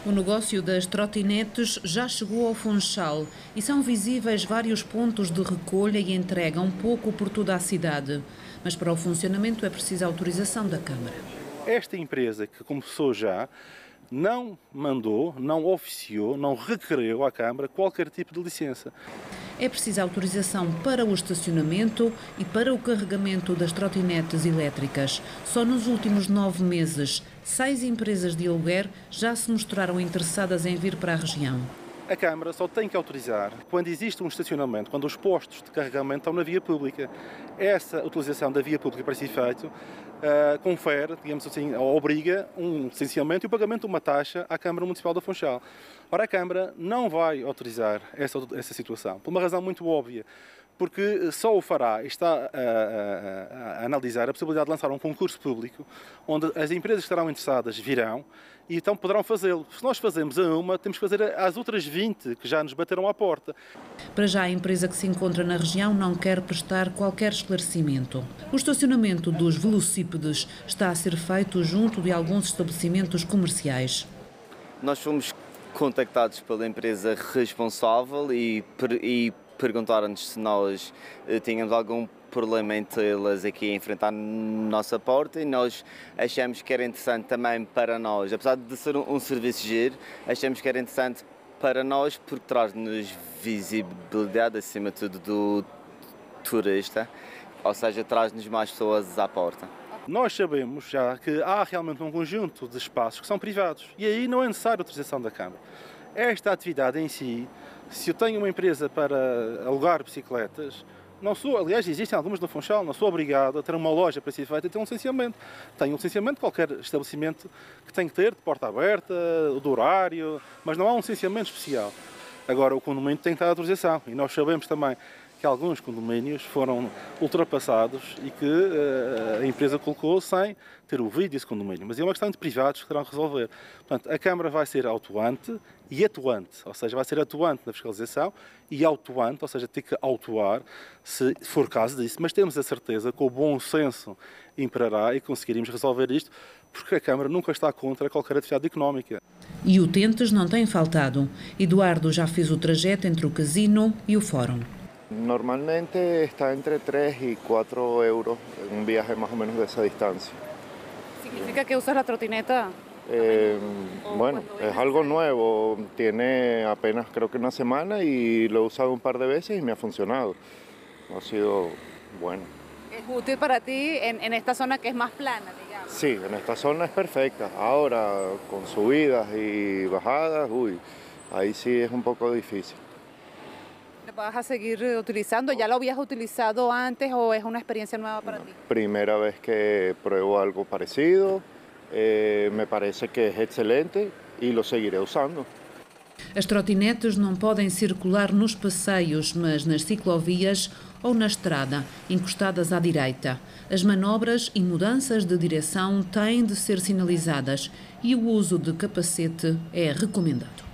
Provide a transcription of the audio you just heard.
O negócio das trotinetes já chegou ao Funchal e são visíveis vários pontos de recolha e entrega um pouco por toda a cidade. Mas para o funcionamento é preciso autorização da Câmara. Esta empresa que começou já não mandou, não oficiou, não requereu à Câmara qualquer tipo de licença. É preciso autorização para o estacionamento e para o carregamento das trotinetes elétricas. Só nos últimos 9 meses, 6 empresas de aluguer já se mostraram interessadas em vir para a região. A Câmara só tem que autorizar quando existe um estacionamento, quando os postos de carregamento estão na via pública. Essa utilização da via pública para esse efeito confere, digamos assim, obriga um licenciamento e o pagamento de uma taxa à Câmara Municipal do Funchal. Ora, a Câmara não vai autorizar essa situação, por uma razão muito óbvia, porque só o fará, está a analisar a possibilidade de lançar um concurso público, onde as empresas que estarão interessadas virão e então poderão fazê-lo. Se nós fazemos a uma, temos que fazer às outras 20 que já nos bateram à porta. Para já, a empresa que se encontra na região não quer prestar qualquer esclarecimento. O estacionamento dos velocípedes está a ser feito junto de alguns estabelecimentos comerciais. Nós fomos contactados pela empresa responsável e perguntaram-nos se nós tínhamos algum problema em tê-las aqui a enfrentar a nossa porta e nós achamos que era interessante também para nós, apesar de ser um serviço giro, achamos que era interessante para nós porque traz-nos visibilidade acima de tudo do turista, ou seja, traz-nos mais pessoas à porta. Nós sabemos já que há realmente um conjunto de espaços que são privados e aí não é necessária a autorização da Câmara. Esta atividade em si, se eu tenho uma empresa para alugar bicicletas, não sou, aliás, existem algumas no Funchal, não sou obrigado a ter uma loja para ser feita e ter um licenciamento. Tenho um licenciamento de qualquer estabelecimento que tem que ter, de porta aberta, do horário, mas não há um licenciamento especial. Agora, o condomínio tem que ter autorização e nós sabemos também que alguns condomínios foram ultrapassados e que a empresa colocou sem ter ouvido esse condomínio. Mas é uma questão de privados que terão que resolver. Portanto, a Câmara vai ser autuante e atuante, ou seja, vai ser atuante na fiscalização e autuante, ou seja, ter que autuar se for caso disso. Mas temos a certeza que o bom senso imperará e conseguiremos resolver isto, porque a Câmara nunca está contra qualquer atividade económica. E utentes não têm faltado. Eduardo já fez o trajeto entre o casino e o fórum. Normalmente está entre 3 y 4 euros un viaje más o menos de esa distancia. ¿Significa que usas la trotineta? Bueno, es algo nuevo, tiene apenas creo que una semana y lo he usado un par de veces y me ha funcionado. Ha sido bueno. ¿Es útil para ti en esta zona que es más plana, digamos? Sí, en esta zona es perfecta. Ahora, con subidas y bajadas, ahí sí es un poco difícil. ¿Vas a seguir utilizando? ¿Ya lo habías utilizado antes o es una experiencia nueva para ti? Primera vez que pruebo algo parecido, me parece que es excelente y lo seguiré usando. As trotinetes não podem circular nos passeios, mas nas ciclovias ou na estrada, encostadas à direita. As manobras e mudanças de direção têm de ser sinalizadas e o uso de capacete é recomendado.